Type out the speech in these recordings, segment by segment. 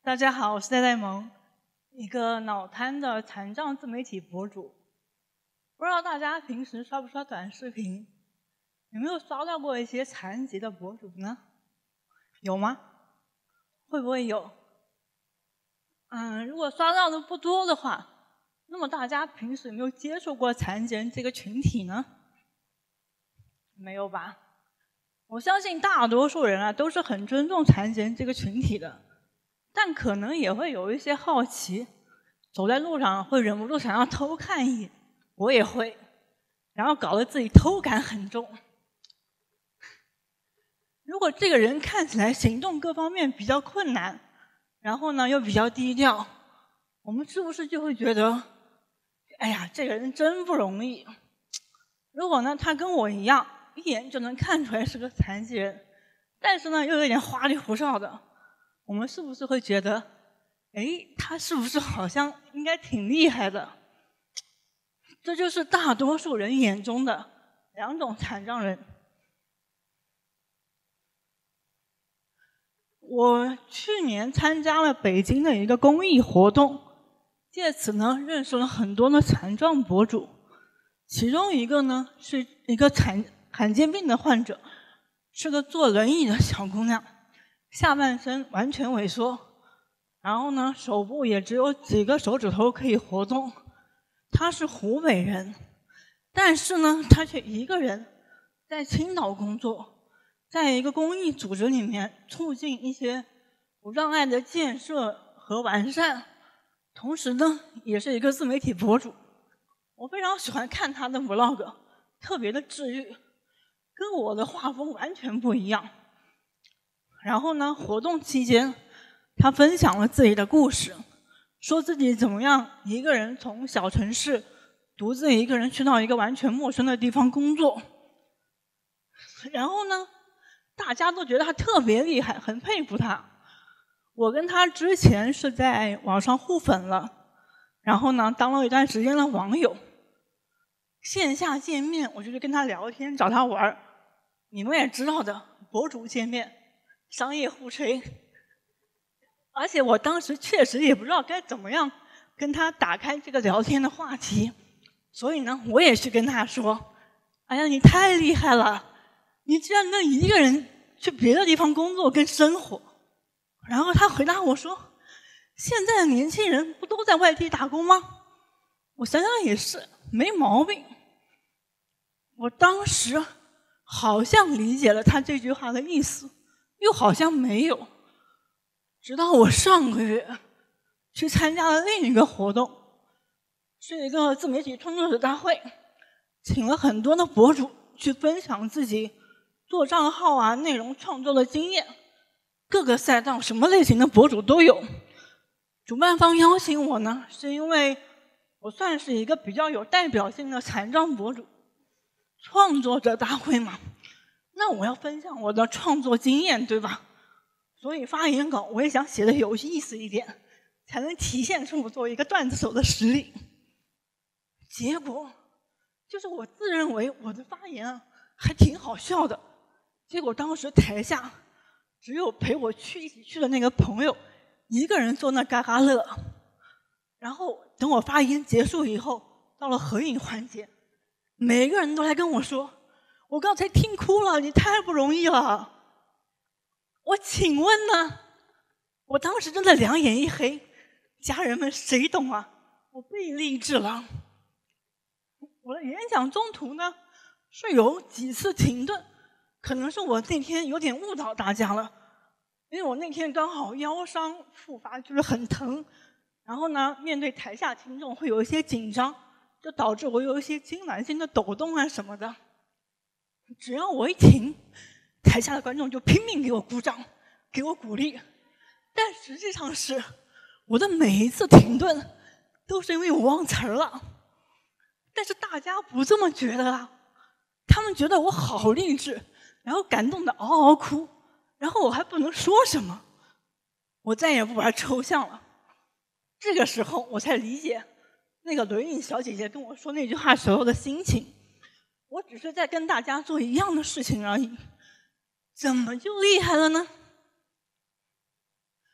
大家好，我是戴戴萌，一个脑瘫的残障自媒体博主。不知道大家平时刷不刷短视频？有没有刷到过一些残疾的博主呢？有吗？会不会有？如果刷到的不多的话，那么大家平时有没有接触过残疾人这个群体呢？没有吧？我相信大多数人都是很尊重残疾人这个群体的。但可能也会有一些好奇，走在路上会忍不住想要偷看一眼，我也会，然后搞得自己偷感很重。如果这个人看起来行动各方面比较困难，然后呢又比较低调，我们是不是就会觉得，哎呀，这个人真不容易。如果呢他跟我一样，一眼就能看出来是个残疾人，但是呢又有点花里胡哨的，我们是不是会觉得，哎，他是不是好像应该挺厉害的？这就是大多数人眼中的两种残障人。我去年参加了北京的一个公益活动，借此呢认识了很多的残障博主，其中一个呢是一个罕见病的患者，是个坐轮椅的小姑娘。下半身完全萎缩，然后呢，手部也只有几个手指头可以活动。他是湖北人，但是呢，他却一个人在青岛工作，在一个公益组织里面促进一些无障碍的建设和完善。同时呢，也是一个自媒体博主。我非常喜欢看他的 vlog， 特别的治愈，跟我的画风完全不一样。然后呢，活动期间，他分享了自己的故事，说自己怎么样一个人从小城市独自一个人去到一个完全陌生的地方工作。然后呢，大家都觉得他特别厉害，很佩服他。我跟他之前是在网上互粉了，然后呢，当了一段时间的网友。线下见面，我就去跟他聊天，找他玩。你们也知道的，博主见面。商业互吹，而且我当时确实也不知道该怎么样跟他打开这个聊天的话题，所以呢，我也去跟他说：“哎呀，你太厉害了，你居然能一个人去别的地方工作跟生活。”然后他回答我说：“现在的年轻人不都在外地打工吗？”我想想也是，没毛病。我当时好像理解了他这句话的意思。又好像没有，直到我上个月去参加了另一个活动，是一个自媒体创作者大会，请了很多的博主去分享自己做账号内容创作的经验，各个赛道什么类型的博主都有。主办方邀请我呢，是因为我算是一个比较有代表性的残障博主，创作者大会嘛。那我要分享我的创作经验，对吧？所以发言稿我也想写的有意思一点，才能体现出我作为一个段子手的实力。结果就是我自认为我的发言还挺好笑的，结果当时台下只有陪我一起去的那个朋友一个人坐那嘎嘎乐。然后等我发言结束以后，到了合影环节，每个人都来跟我说：“我刚才听哭了，你太不容易了。”我请问呢？我当时真的两眼一黑，家人们谁懂啊？我被励志了。我的演讲中途呢是有几次停顿，可能是我那天有点误导大家了，因为我那天刚好腰伤复发，就是很疼，然后呢面对台下听众会有一些紧张，就导致我有一些痉挛性的抖动什么的。只要我一停，台下的观众就拼命给我鼓掌，给我鼓励。但实际上是我的每一次停顿都是因为我忘词儿了。但是大家不这么觉得啊，他们觉得我好励志，然后感动的嗷嗷哭，然后我还不能说什么，我再也不玩抽象了。这个时候我才理解那个轮椅小姐姐跟我说那句话时候的心情。我只是在跟大家做一样的事情而已，怎么就厉害了呢？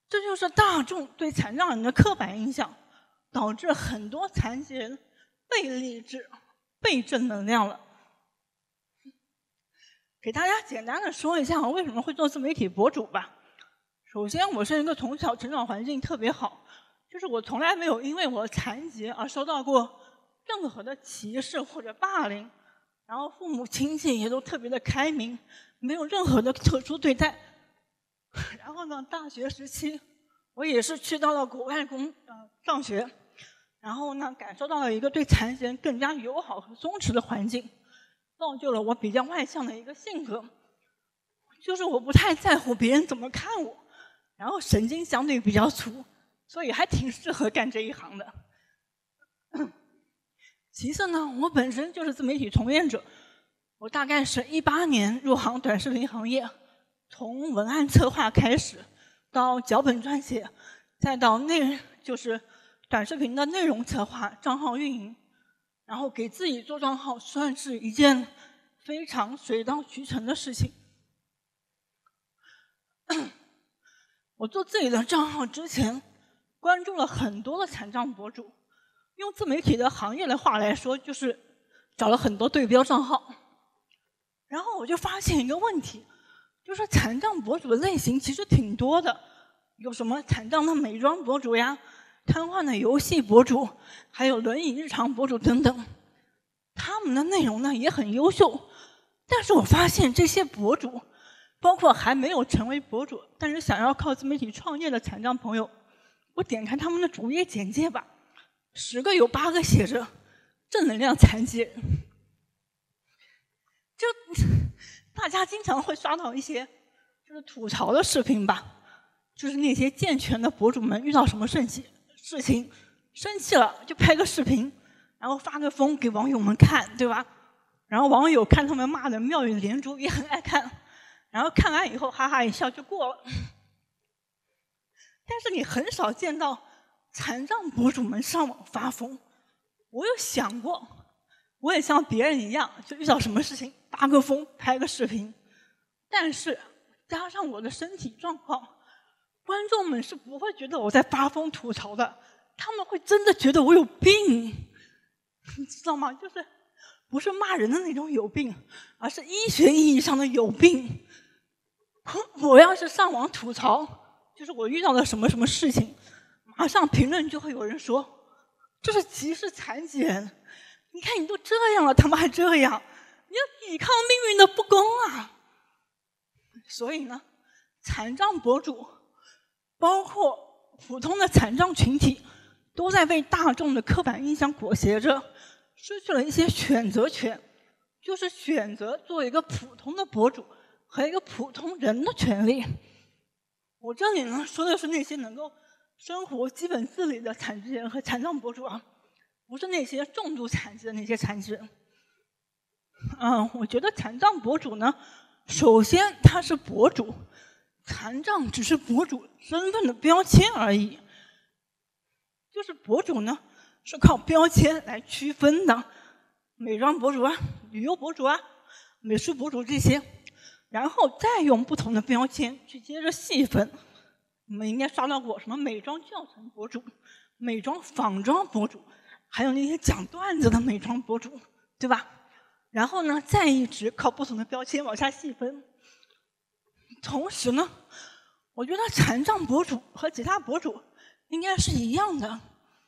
这就是大众对残障人的刻板印象，导致很多残疾人被励志、被正能量了。给大家简单的说一下我为什么会做自媒体博主吧。首先，我是一个从小成长环境特别好，就是我从来没有因为我残疾而受到过任何的歧视或者霸凌，然后父母亲戚也都特别的开明，没有任何的特殊对待。然后呢，大学时期我也是去到了国外上学，然后呢感受到了一个对残疾人更加友好和松弛的环境，造就了我比较外向的一个性格，就是我不太在乎别人怎么看我，然后神经相对比较粗，所以还挺适合干这一行的。其次呢，我本身就是自媒体从业者，我大概是18年入行短视频行业，从文案策划开始，到脚本撰写，再到就是短视频的内容策划、账号运营，然后给自己做账号算是一件非常水到渠成的事情。我做自己的账号之前，关注了很多的残障博主，用自媒体的行业的话来说，就是找了很多对标账号。然后我就发现一个问题，就是残障博主的类型其实挺多的，有什么残障的美妆博主呀，瘫痪的游戏博主，还有轮椅日常博主等等。他们的内容呢也很优秀，但是我发现这些博主，包括还没有成为博主但是想要靠自媒体创业的残障朋友，我点开他们的主页简介吧，10个有8个写着正能量残疾人。就大家经常会刷到一些就是吐槽的视频吧，就是那些健全的博主们遇到什么事情生气了就拍个视频，然后发个疯给网友们看，对吧？然后网友看他们骂的妙语连珠也很爱看，然后看完以后哈哈一笑就过了。但是你很少见到残障博主们上网发疯。我有想过，我也像别人一样，就遇到什么事情发个疯拍个视频，但是加上我的身体状况，观众们是不会觉得我在发疯吐槽的，他们会真的觉得我有病，你知道吗？就是不是骂人的那种有病，而是医学意义上的有病。我要是上网吐槽，就是我遇到了什么什么事情，马上评论就会有人说这是歧视残疾人，你看你都这样了他们还这样，你要抵抗命运的不公啊。所以呢，残障博主包括普通的残障群体都在被大众的刻板印象裹挟着，失去了一些选择权，就是选择做一个普通的博主和一个普通人的权利。我这里呢说的是那些能够生活基本自理的残疾人和残障博主啊，不是那些重度残疾的那些残疾人。我觉得残障博主呢，首先他是博主，残障只是博主身份的标签而已。就是博主呢是靠标签来区分的，美妆博主啊、旅游博主啊、美术博主这些，然后再用不同的标签去接着细分。你们应该刷到过什么美妆教程博主、美妆仿妆博主，还有那些讲段子的美妆博主，对吧？然后呢，再一直靠不同的标签往下细分。同时呢，我觉得残障博主和其他博主应该是一样的，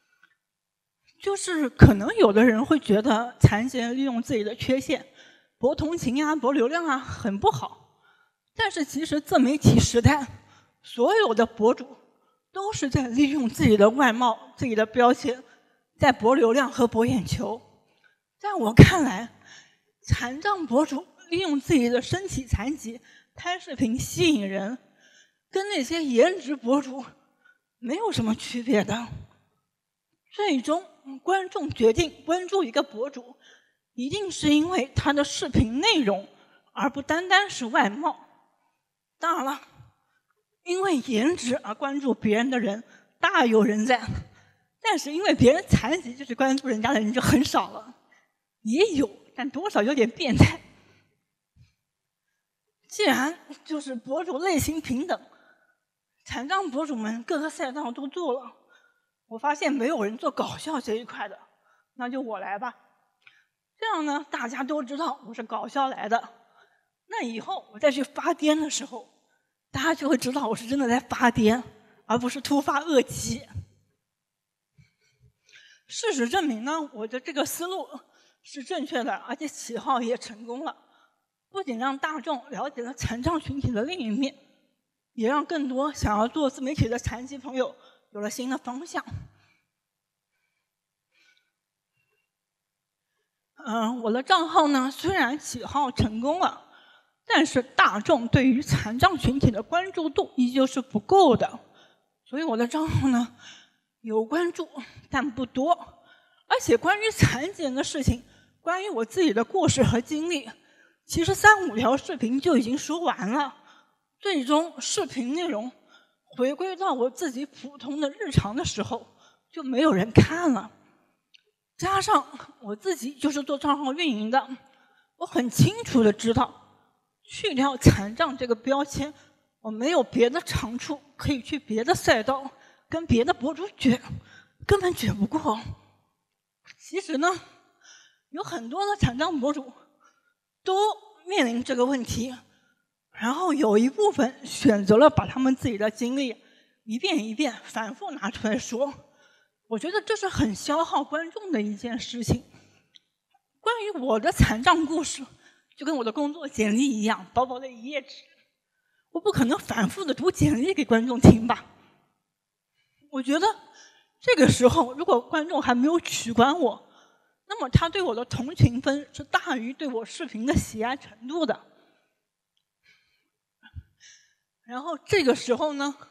就是可能有的人会觉得残疾人利用自己的缺陷博同情啊、博流量啊很不好，但是其实自媒体时代，所有的博主都是在利用自己的外貌、自己的标签，在博流量和博眼球。在我看来，残障博主利用自己的身体残疾拍视频吸引人，跟那些颜值博主没有什么区别的。最终观众决定关注一个博主，一定是因为他的视频内容，而不单单是外貌。当然了，因为颜值而关注别人的人大有人在，但是因为别人残疾就是关注人家的人就很少了，也有，但多少有点变态。既然就是博主类型平等， 残障博主们各个赛道都做了，我发现没有人做搞笑这一块的，那就我来吧。这样呢，大家都知道我是搞笑来的。那以后我再去发癫的时候，大家就会知道我是真的在发癫，而不是突发恶疾。事实证明呢，我的这个思路是正确的，而且起号也成功了。不仅让大众了解了残障群体的另一面，也让更多想要做自媒体的残疾朋友有了新的方向。我的账号呢，虽然起号成功了，但是大众对于残障群体的关注度依旧是不够的，所以我的账号呢有关注，但不多。而且关于残疾人的事情，关于我自己的故事和经历，其实3、5条视频就已经说完了。最终视频内容回归到我自己普通的日常的时候，就没有人看了。加上我自己就是做账号运营的，我很清楚的知道，去掉残障这个标签，我没有别的长处可以去别的赛道跟别的博主卷，根本卷不过。其实呢，有很多的残障博主都面临这个问题，然后有一部分选择了把他们自己的经历一遍一遍反复拿出来说。我觉得这是很消耗观众的一件事情。关于我的残障故事，就跟我的工作简历一样，薄薄的1页纸，我不可能反复的读简历给观众听吧。我觉得这个时候，如果观众还没有取关我，那么他对我的同情分是大于对我视频的喜爱程度的。然后这个时候呢，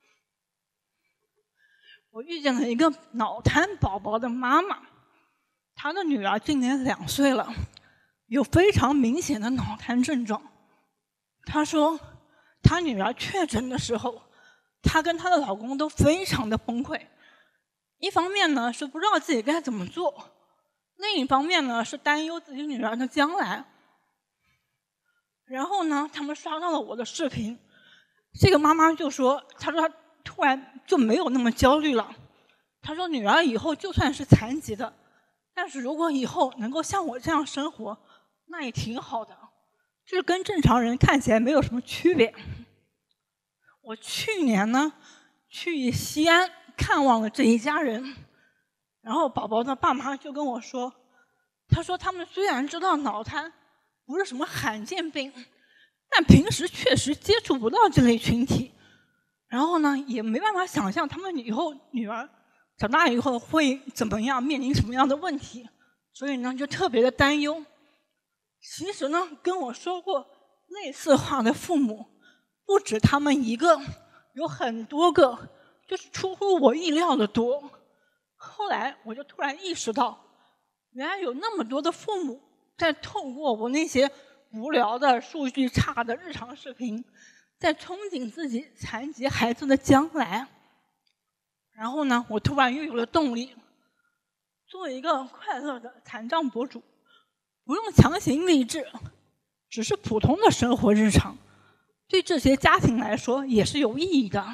我遇见了一个脑瘫宝宝的妈妈，她的女儿今年2岁了，有非常明显的脑瘫症状。她说，她女儿确诊的时候，她跟她的老公都非常的崩溃。一方面呢是不知道自己该怎么做，另一方面呢是担忧自己女儿的将来。然后呢，他们刷到了我的视频，这个妈妈就说，她说她突然就没有那么焦虑了。她说女儿以后就算是残疾的，但是如果以后能够像我这样生活，那也挺好的，就是跟正常人看起来没有什么区别。我去年呢去西安看望了这一家人，然后宝宝的爸妈就跟我说，他说他们虽然知道脑瘫不是什么罕见病，但平时确实接触不到这类群体，然后呢也没办法想象他们以后女儿长大以后会怎么样，面临什么样的问题，所以呢就特别的担忧。其实呢跟我说过类似话的父母不止他们一个，有很多个，就是出乎我意料的多。后来我就突然意识到，原来有那么多的父母在透过我那些无聊的数据差的日常视频，在憧憬自己残疾孩子的将来。然后呢，我突然又有了动力，做一个快乐的残障博主，不用强行励志，只是普通的生活日常，对这些家庭来说也是有意义的。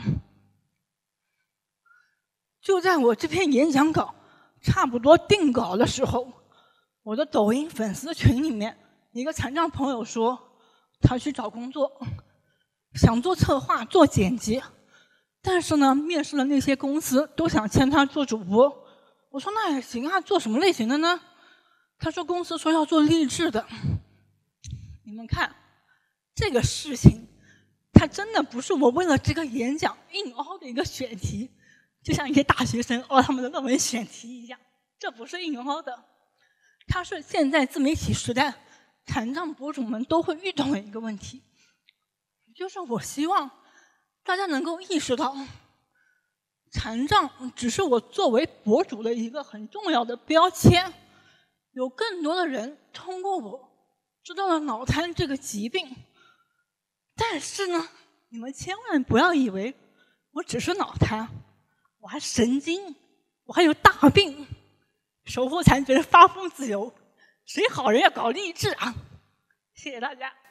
就在我这篇演讲稿差不多定稿的时候，我的抖音粉丝群里面一个残障朋友说，他去找工作，想做策划做剪辑，但是呢面试的那些公司都想签他做主播。我说那也行啊，做什么类型的呢？他说公司说要做励志的。你们看这个事情，它真的不是我为了这个演讲硬凹的一个选题，就像一些大学生凹他们的论文选题一样，这不是硬凹的，它是现在自媒体时代残障博主们都会遇到的一个问题。就是我希望大家能够意识到，残障只是我作为博主的一个很重要的标签，有更多的人通过我知道了脑瘫这个疾病。但是呢，你们千万不要以为我只是脑瘫，我还神经，我还有大病。守护残疾人发疯自由，谁好人要搞励志啊！谢谢大家。